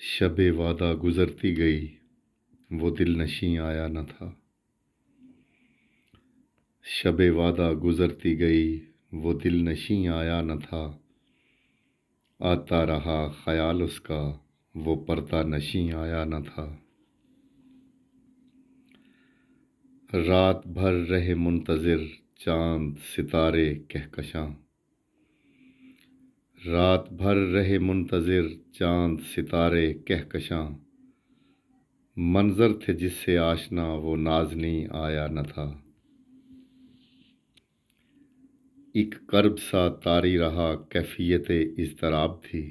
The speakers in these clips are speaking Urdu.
شب وعدہ گزرتی گئی، وہ دل نشیں آیا نہ تھا۔ شب وعدہ گزرتی گئی، وہ دل نشیں آیا نہ تھا۔ آتا رہا خیال اس کا، وہ پردہ نشیں آیا نہ تھا۔ رات بھر رہے منتظر چاند ستارے کہکشاں۔ رات بھر رہے منتظر چاند ستارے کہکشاں۔ منظر تھے جس سے آشنا، وہ نازنیں آیا نہ تھا۔ ایک کرب سا طاری رہا، کیفیت اضطراب تھی۔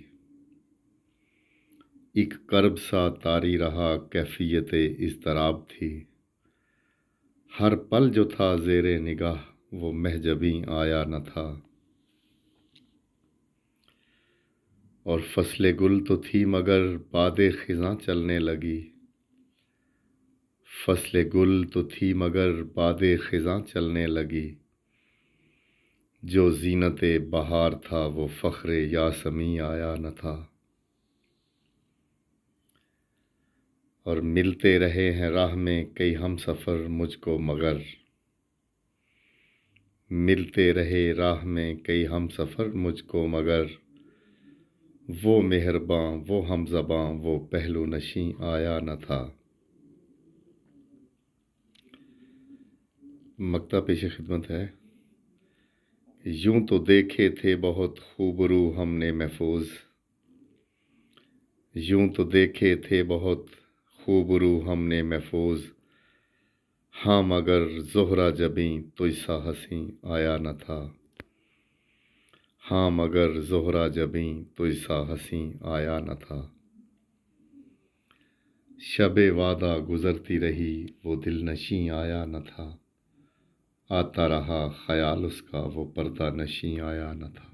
ایک کرب سا طاری رہا، کیفیت اضطراب تھی۔ ہر پل جو تھا زیر نگاہ، وہ محجبیں آیا نہ تھا۔ اور فصل گل تو تھی مگر باد خزاں چلنے لگی۔ فصل گل تو تھی مگر باد خزاں چلنے لگی۔ جو زینت بہار تھا، وہ فخر یاسمیں آیا نہ تھا۔ اور ملتے رہے ہیں راہ میں کئی ہم سفر مجھ کو مگر۔ ملتے رہے راہ میں کئی ہم سفر مجھ کو مگر۔ وہ مہرباں، وہ ہم زباں، وہ پہلو نشیں آیا نہ تھا۔ مقطع پیش خدمت ہے۔ یوں تو دیکھے تھے بہت خوبرو ہم نے محفوظ۔ یوں تو دیکھے تھے بہت خوبرو ہم نے محفوظ۔ ہاں مگر زہرہ جبیں تجھ سا حسیں آیا نہ تھا۔ ہاں مگر زہرہ جبیں تجھ سا حسیں آیا نہ تھا۔ شب وعدہ گزرتی رہی، وہ دل نشیں آیا نہ تھا۔ آتا رہا خیال اس کا، وہ پردہ نشیں آیا نہ تھا۔